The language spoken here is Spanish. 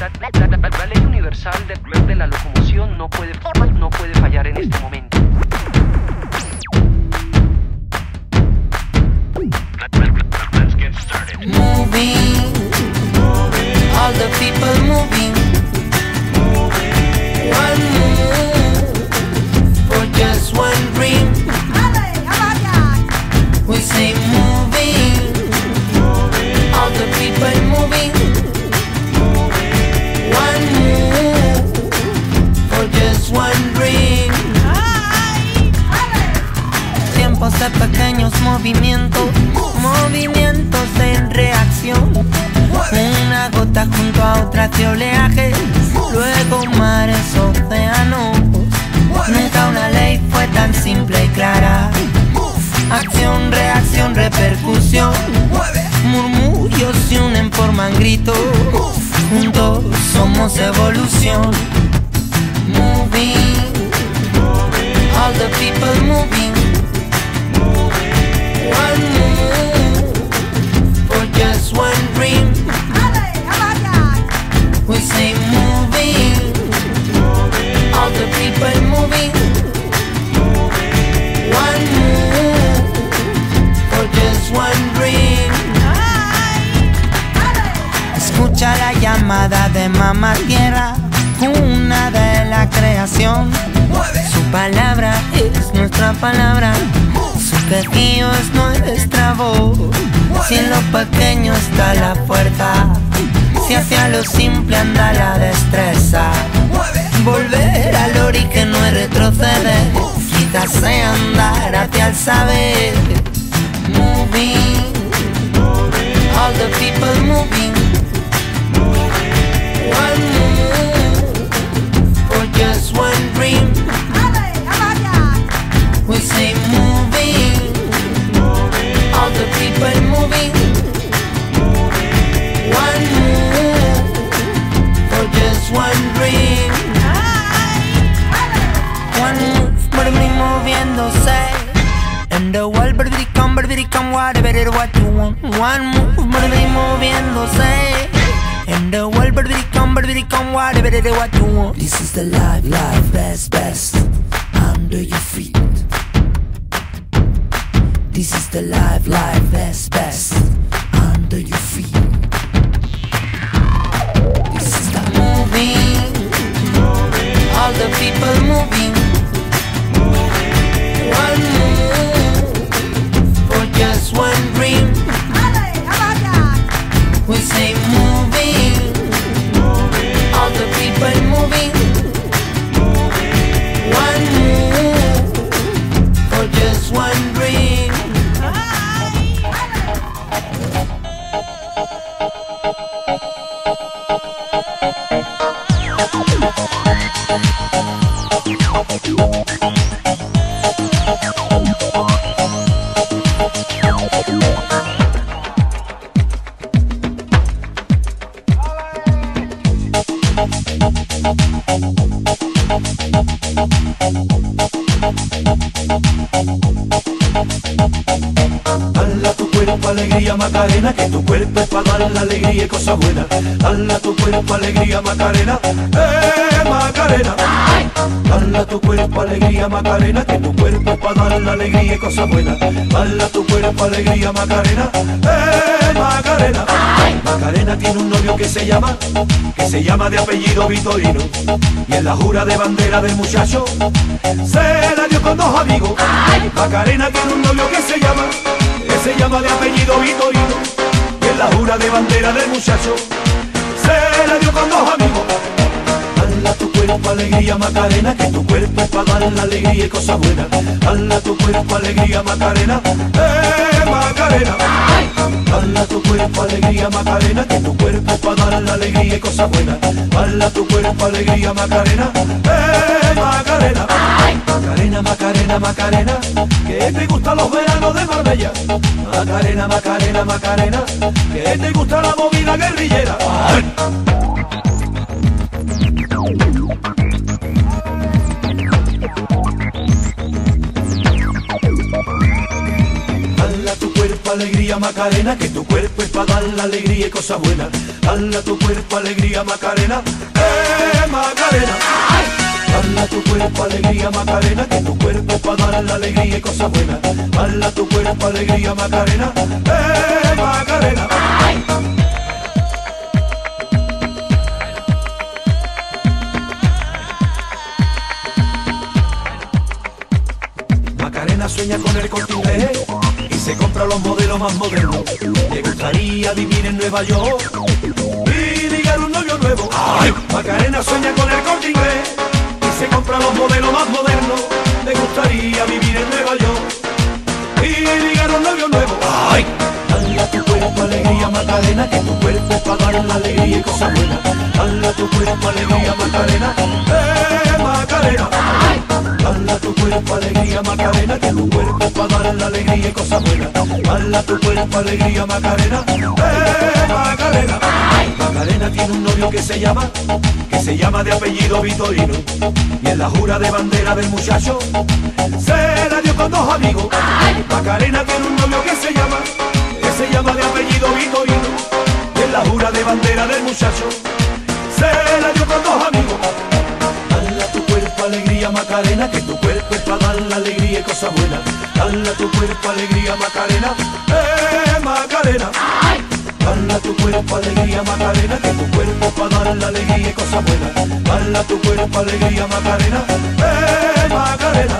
La ley universal de la locomoción no puede fallar en este momento. Moving, all the people moving. One move for just one dream. We say moving, all the people moving. One move for just one dream. Tiempos de pequeños movimientos, movimientos en reacción. Una gota junto a otra de oleajes, luego mares, océanos. Nunca una ley fue tan simple y clara. Acción, reacción, repercusión. Murmullos se unen, forman gritos. Juntos somos evolución. Moving, all the people moving. One move for just one dream. We say moving, all the people moving. One move for just one dream. Escucha la llamada de Mamá Tierra, cuna de la creación. Su palabra es nuestra palabra, su quejío es nuestra voz. Si en lo pequeño está la fuerza, si hacia lo simple anda la destreza. Volver al origen no es retroceder, quizás sea andar hacia el saber. Moving, all the people moving. One move for just one dream. We say moving, all the people moving. One move for just one dream. One move, baby, moviéndose. And the world, baby, come, whatever what you want. One move, baby, moviéndose. And the world, baby, come, whatever what you want. This is the life, best, under your feet. This is the life, best, under your feet. This is the moving, all the people moving. One move for just one dream. We say moving, all the people moving. One move for just one dream. Dale a tu cuerpo alegría Macarena, que tu cuerpo es para dar la alegría y cosas buenas. Dale a tu cuerpo alegría Macarena, Macarena. Dale a tu cuerpo alegría Macarena, que tu cuerpo es para dar la alegría y cosas buenas. Dale a tu cuerpo alegría Macarena, Macarena. Macarena tiene un novio que se llama de apellido Vitorino, y en la jura de bandera del muchacho se la dio con dos amigos. Macarena tiene un novio que se llama de apellido Vitorino, y en la jura de bandera del muchacho se la dio con dos amigos. Dale a tu cuerpo alegría Macarena, que tu cuerpo es para dar la alegría y cosas buenas. Dale a tu cuerpo alegría Macarena, Macarena. Dale a tu cuerpo alegría Macarena, que tu cuerpo es para dar la alegría y cosas buenas. Dale a tu cuerpo alegría Macarena, Macarena. Macarena, Macarena, Macarena, que te gustan los veranos de Marbella. Macarena, Macarena, Macarena, que te gusta la movida guerrillera. Dale a tu cuerpo alegría Macarena, que tu cuerpo es para dar la alegría y cosas buenas. Dale a tu cuerpo alegría Macarena, Macarena. Dale a tu cuerpo alegría Macarena, que tu cuerpo es para dar la alegría y cosas buenas. Dale a tu cuerpo alegría Macarena, Macarena. Macarena sueña con el Corte Inglés y se compra los modelos más modernos. Le gustaría vivir en Nueva York y ligar un novio nuevo. ¡Ay! Macarena sueña con el Corte Inglés y se compra los modelos más modernos. Le gustaría vivir en Nueva York y ligar un novio nuevo. ¡Ay! Dale a tu cuerpo alegría Macarena, que tu cuerpo es para dar la alegría y cosas buenas. Dale a tu cuerpo alegría Macarena, Macarena. Dale a tu cuerpo alegría Macarena, que tu cuerpo es para dar la alegría y cosas buenas. Dale a tu cuerpo alegría Macarena, Macarena. Macarena tiene un novio que se llama de apellido Vitorino, y en la jura de bandera del muchacho se la dio con dos amigos. Macarena tiene un novio que se llama de apellido Vitorino, y en la jura de bandera del muchacho se la dio con dos amigos. Dale a tu cuerpo alegría Macarena, que tu cuerpo es para dar la alegría y cosas buenas. Dale a tu cuerpo alegría Macarena, Macarena. Dale a tu cuerpo alegría Macarena, que tu cuerpo es para dar la alegría y cosas buenas. Dale a tu cuerpo alegría Macarena, Macarena.